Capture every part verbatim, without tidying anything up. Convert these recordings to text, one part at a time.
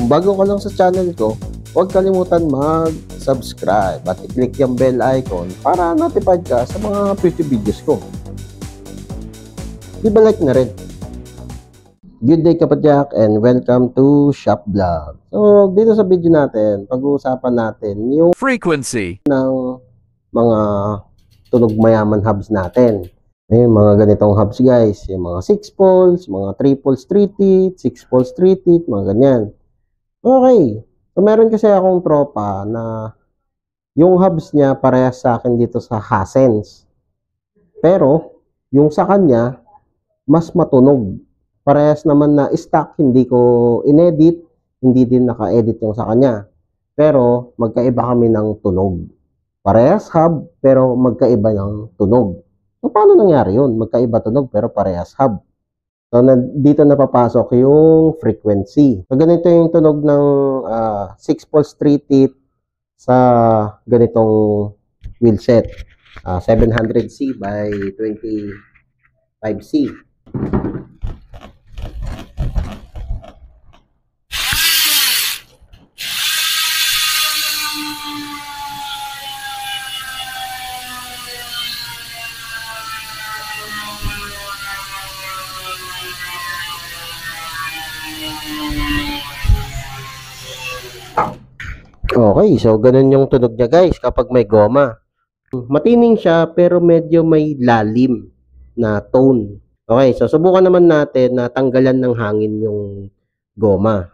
Kung bago ka lang sa channel ko, huwag kalimutan mag-subscribe at i-click yung bell icon para notified ka sa mga future videos ko. Di ba like na rin? Good day kapadyak and welcome to Shop Vlog. So dito sa video natin, pag-uusapan natin yung frequency ng mga tunog mayaman hubs natin. Ayun, mga ganitong hubs guys, yung mga six poles, mga three poles three teeth, six poles three teeth, mga ganyan. Okay, so meron kasi akong tropa na yung hubs niya parehas sa akin dito sa Hassens. Pero yung sa kanya mas matunog. Parehas naman na stock, hindi ko inedit, hindi din naka-edit yung sa kanya. Pero magkaiba kami ng tunog. Parehas hub, pero magkaiba ng tunog. So paano nangyari yun? Magkaiba tunog, pero parehas hub. So na, dito napapasok yung frequency. So ganito yung tunog ng uh, six poles three teeth sa ganitong wheelset. Uh, seven hundred C by twenty-five C. Okay, so ganun yung tunog niya guys kapag may goma. Matining siya pero medyo may lalim na tone. Okay, so subukan naman natin na tanggalan ng hangin yung goma.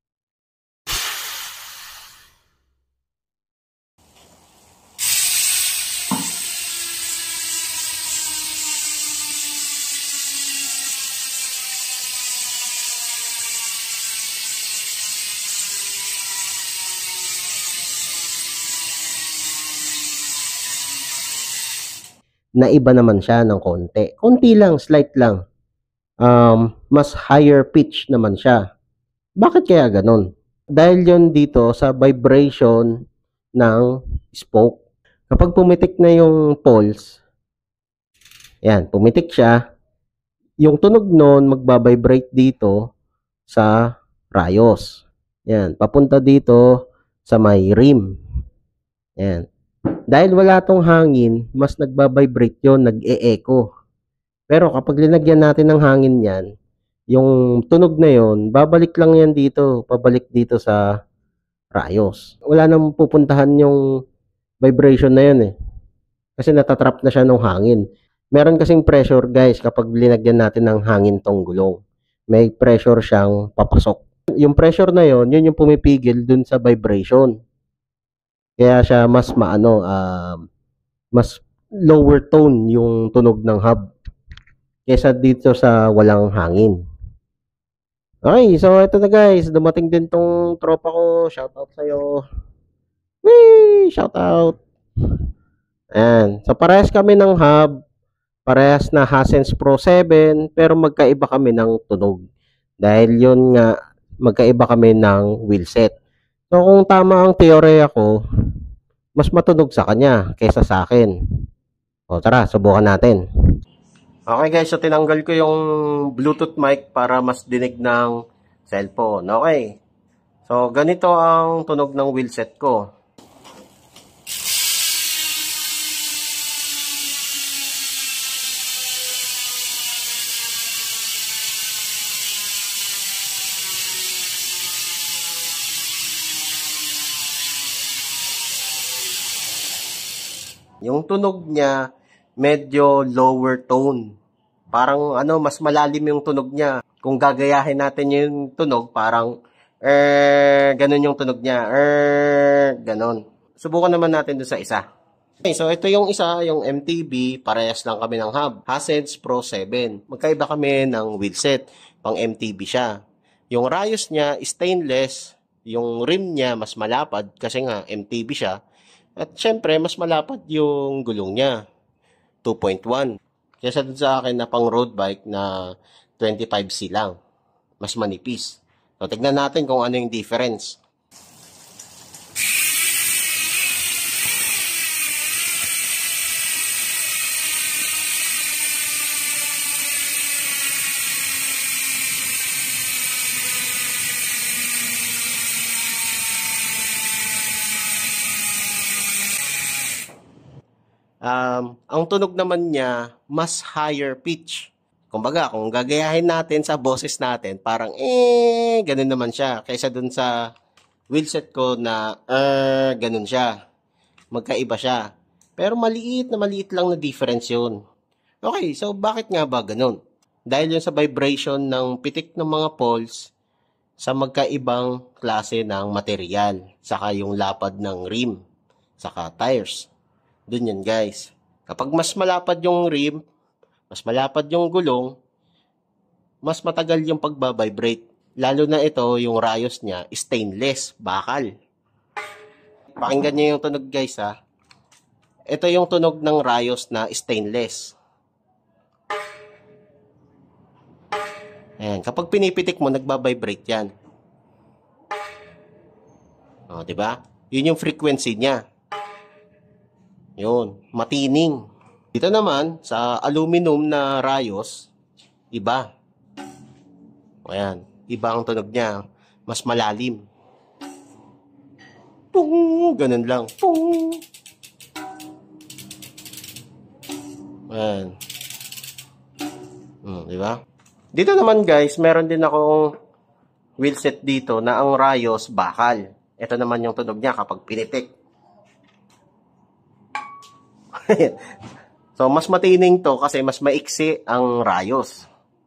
Naiba naman siya ng konti. Konti lang, slight lang. Um, mas higher pitch naman siya. Bakit kaya ganun? Dahil yon dito sa vibration ng spoke. Kapag pumitik na yung poles, yan, pumitik siya, yung tunog nun magbabibrate dito sa rayos. Yan, papunta dito sa may rim. Yan. Dahil wala tong hangin, mas nagbabibrate yon, nag-e-echo. Pero kapag linagyan natin ng hangin yan, yung tunog na yon, babalik lang yan dito, pabalik dito sa rayos. Wala nang pupuntahan yung vibration na yun eh. Kasi natatrap na siya ng hangin. Meron kasing pressure guys kapag linagyan natin ng hangin tong gulong. May pressure siyang papasok. Yung pressure na yon, yun yung pumipigil dun sa vibration. Kaya siya mas maano, uh, mas lower tone yung tunog ng hub kesa dito sa walang hangin. Okay, so ito na guys, dumating din tong tropa ko. Shout out sa'yo. Wee! Shout out. Ayan. So parehas kami ng hub, parehas na Hassens Pro seven, pero magkaiba kami ng tunog. Dahil yun nga, magkaiba kami ng wheelset. So kung tama ang teorya ko, mas matunog sa kanya kaysa sa akin. O tara, subukan natin. Okay guys, so tinanggal ko yung Bluetooth mic para mas dinig ng cellphone. Okay. So ganito ang tunog ng wheelset ko. Yung tunog niya, medyo lower tone. Parang ano, mas malalim yung tunog niya. Kung gagayahin natin yung tunog, parang er, ganun yung tunog niya. Er, ganun. Subukan naman natin dun sa isa. Okay, so ito yung isa, yung M T B, parehas lang kami ng hub. Hassens Pro seven. Magkaiba kami ng wheelset. Pang M T B siya. Yung rayos niya, stainless. Yung rim niya, mas malapad kasi nga M T B siya. At syempre, mas malapad yung gulong niya. two point one. Kesa dun sa akin na pang road bike na twenty-five C lang. Mas manipis. So, tignan natin kung ano yung difference. Um, ang tunog naman niya, mas higher pitch. Kumbaga, kung gagayahin natin sa boses natin, parang eh, ganun naman siya. Kaysa dun sa wheelset ko na, uh, ganun siya. Magkaiba siya. Pero maliit na maliit lang na difference yun. Okay, so bakit nga ba ganun? Dahil yun sa vibration ng pitik ng mga poles sa magkaibang klase ng material. Saka yung lapad ng rim. Saka tires. Dun yun guys. Kapag mas malapad yung rim, mas malapad yung gulong, mas matagal yung pagbabibrate. Lalo na ito, yung rayos niya, stainless, bakal. Pakinggan niyo yung tunog guys ha. Ito yung tunog ng rayos na stainless. Ayan, kapag pinipitik mo, nagbabibrate yan. O, diba? Yun yung frequency niya. Yun, matining. Dito naman, sa aluminum na rayos, iba. Ayan, iba ang tunog niya. Mas malalim. Pung! Ganun lang. Pung! Ayan. Hmm, diba? Dito naman guys, meron din akong wheelset dito na ang rayos bakal. Ito naman yung tunog niya kapag pinitik. So, mas matining to kasi mas maiksi ang rayos.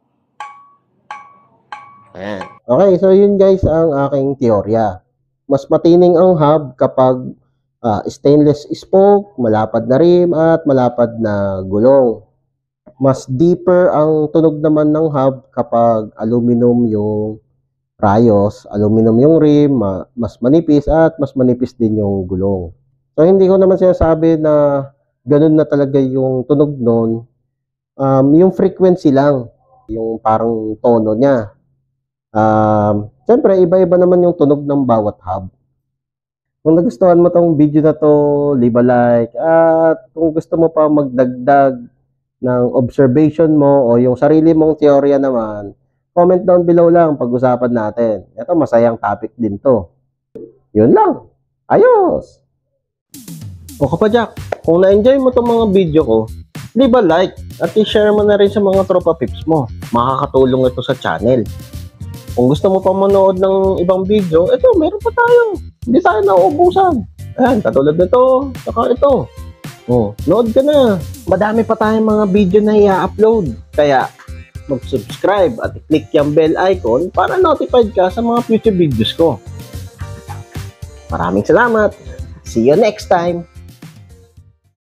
Ayan. Okay, so yun guys ang aking teorya. Mas matining ang hub kapag uh, stainless spoke, malapad na rim, at malapad na gulong. Mas deeper ang tunog naman ng hub kapag aluminum yung rayos, aluminum yung rim, mas manipis, at mas manipis din yung gulong. So, hindi ko naman sinasabi na ganun na talaga yung tunog nun. Um, yung frequency lang, yung parang tono niya. Um, Siyempre, iba-iba naman yung tunog ng bawat hub. Kung nagustuhan mo tong video na to, leave a like. At kung gusto mo pa magdagdag ng observation mo o yung sarili mong teorya naman, comment down below lang, pag-usapan natin. Ito, masayang topic din to. Yun lang. Ayos! O kapadyak, kung na-enjoy mo itong mga video ko, leave a like at i-share mo na rin sa mga tropa pips mo. Makakatulong ito sa channel. Kung gusto mo pa manood ng ibang video, ito, meron pa tayo. Hindi tayo nauubusan. Ayan, katulad nito, saka ito. O, nood ka na. Madami pa tayong mga video na i-upload. Kaya, mag-subscribe at i-click yung bell icon para notified ka sa mga future videos ko. Maraming salamat. See you next time.